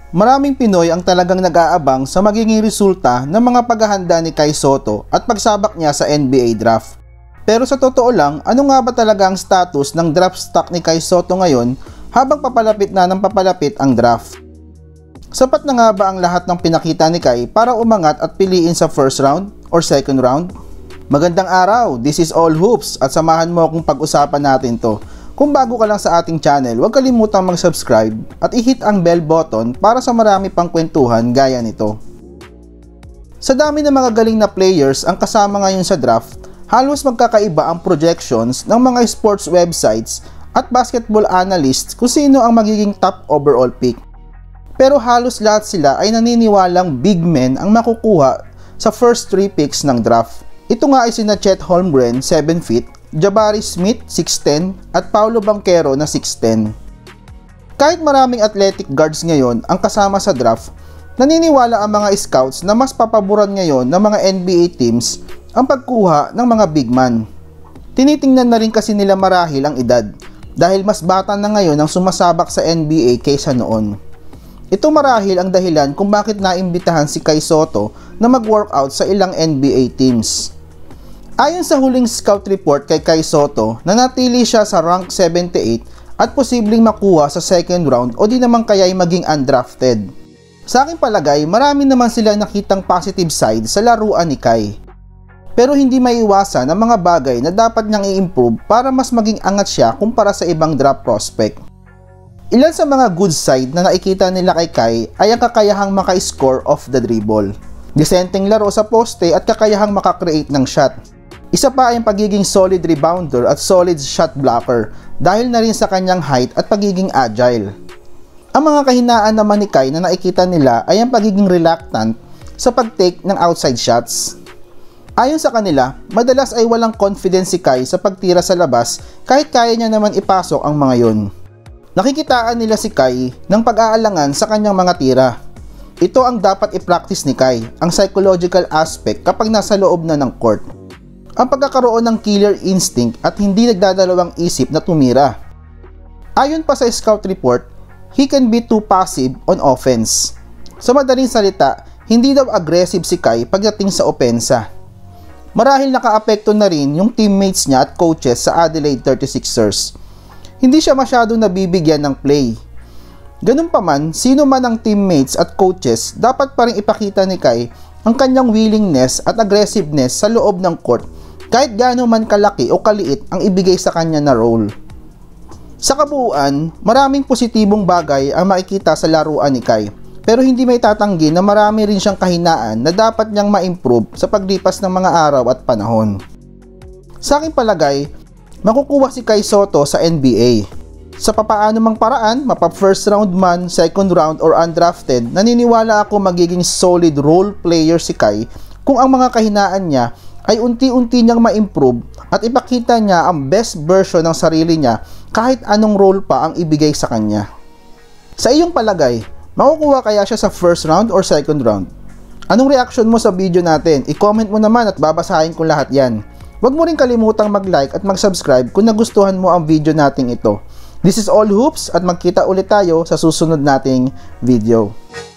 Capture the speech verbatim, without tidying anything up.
Maraming Pinoy ang talagang nag-aabang sa magiging resulta ng mga paghahanda ni Kai Sotto at pagsabak niya sa N B A draft. Pero sa totoo lang, ano nga ba talaga ang status ng draft stock ni Kai Sotto ngayon habang papalapit na ng papalapit ang draft? Sapat na nga ba ang lahat ng pinakita ni Kai para umangat at piliin sa first round or second round? Magandang araw, this is All Hoops at samahan mo akong pag-usapan natin to. Kung bago ka lang sa ating channel, huwag kalimutang mag-subscribe at i-hit ang bell button para sa marami pang kwentuhan gaya nito. Sa dami ng mga galing na players ang kasama ngayon sa draft, halos magkakaiba ang projections ng mga sports websites at basketball analysts kung sino ang magiging top overall pick. Pero halos lahat sila ay naniniwalang big men ang makukuha sa first three picks ng draft. Ito nga ay sina Chet Holmgren, seven feet, Jabari Smith, six ten, at Paolo Banchero na six ten. Kahit maraming athletic guards ngayon ang kasama sa draft, naniniwala ang mga scouts na mas papaboran ngayon ng mga N B A teams ang pagkuha ng mga big man. Tinitingnan na rin kasi nila marahil ang edad, dahil mas bata na ngayon ang sumasabak sa N B A kaysa noon. Ito marahil ang dahilan kung bakit naimbitahan si Kai Sotto na mag-workout sa ilang N B A teams. Ayon sa huling scout report kay Kai Sotto, nanatili siya sa rank seventy-eight at posibleng makuha sa second round o di naman kaya'y maging undrafted. Sa aking palagay, marami naman sila nakitang positive side sa laruan ni Kai. Pero hindi maiiwasan ang mga bagay na dapat niyang i-improve para mas maging angat siya kumpara sa ibang draft prospect. Ilan sa mga good side na nakikita nila kay Kai ay ang kakayahang maka-score off the dribble, disenteng laro sa poste at kakayahang maka-create ng shot. Isa pa ay ang pagiging solid rebounder at solid shot blocker dahil na rin sa kanyang height at pagiging agile. Ang mga kahinaan naman ni Kai na nakikita nila ay ang pagiging reluctant sa pag-take ng outside shots. Ayon sa kanila, madalas ay walang confidence si Kai sa pagtira sa labas kahit kaya niya naman ipasok ang mga yon. Nakikitaan nila si Kai ng pag-aalangan sa kanyang mga tira. Ito ang dapat i-practice ni Kai, ang psychological aspect kapag nasa loob na ng court. Ang pagkakaroon ng killer instinct at hindi nagdadalawang isip na tumira. Ayon pa sa scout report, he can be too passive on offense. Sa madaling salita, hindi daw aggressive si Kai pagdating sa opensa. Marahil nakaapekto na rin yung teammates niya at coaches sa Adelaide thirty-sixers. Hindi siya masyadong nabibigyan ng play. Ganun pa man, sino man ang teammates at coaches, dapat pa rin ipakita ni Kai ang kanyang willingness at aggressiveness sa loob ng court kahit gaano man kalaki o kaliit ang ibigay sa kanya na role. Sa kabuuan, maraming positibong bagay ang makikita sa laruan ni Kai, pero hindi may tatanggi na marami rin siyang kahinaan na dapat niyang ma-improve sa paglipas ng mga araw at panahon. Sa aking palagay, makukuha si Kai Sotto sa N B A. Sa papaano mang paraan, mapa first round man, second round or undrafted, naniniwala ako magiging solid role player si Kai kung ang mga kahinaan niya ay unti-unti niyang ma-improve at ipakita niya ang best version ng sarili niya kahit anong role pa ang ibigay sa kanya. Sa iyong palagay, makukuha kaya siya sa first round or second round? Anong reaction mo sa video natin? I-comment mo naman at babasahin ko lahat yan. Huwag mo rin kalimutang mag-like at mag-subscribe kung nagustuhan mo ang video nating ito. This is All Hoops at magkita ulit tayo sa susunod nating video.